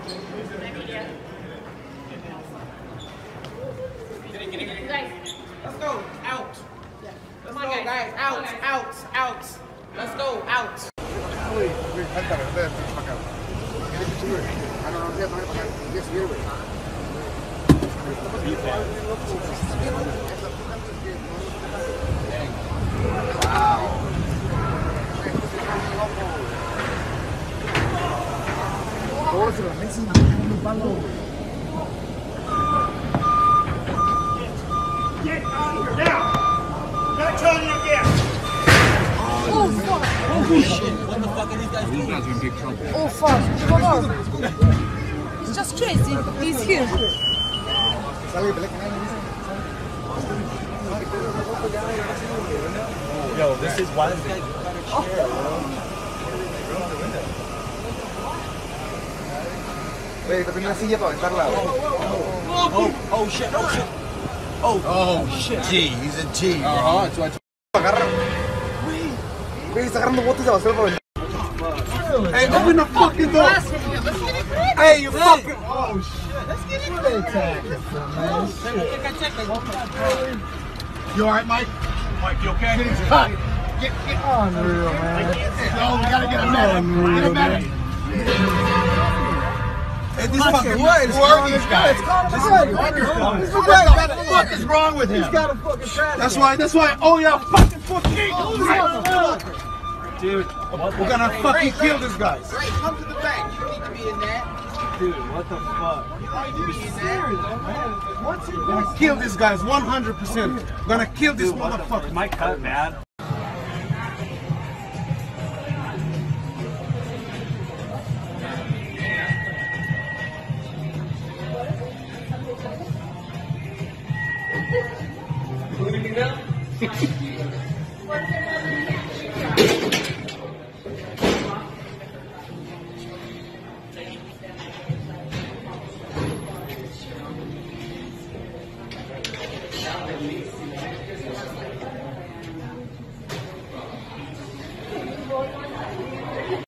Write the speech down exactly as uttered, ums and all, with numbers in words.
Let's go. Out. Let's go, guys. Out. Out. Out. Let's go. Out. Get out of here now! Not telling you again! Oh fuck! Holy shit! What the fuck are these guys doing? These guys are in big trouble. Oh fuck! It's just crazy. He's here. Yo, this is why this guy Oye, te tengo una silla para aventarla. Oh, oh shit, oh shit. Oh, oh shit. G, he's a G. Ajá, chuacho. Agarra. Güey, está agarrando botes de basura para aventar. Hey, open the fucking door. Hey, you fucking. Oh shit. Let's get it. You alright, Mike? Mike, you okay? Get, get unreal, man. Oh, we gotta get a medic. Get a medic. Hey, this fucking what? Who are these guys? This McGregor. This McGregor. What the fuck is wrong with him? He's got a fucking trash. That's why. That's why. Oh yeah, fucking fucking. Dude, we're gonna fucking kill this guy. Ray, come to the back. You don't need to be in that. Dude, what the fuck? Are you serious, man? What's he gonna kill these guys? one hundred percent. Gonna kill this motherfucker. My cut bad. Now?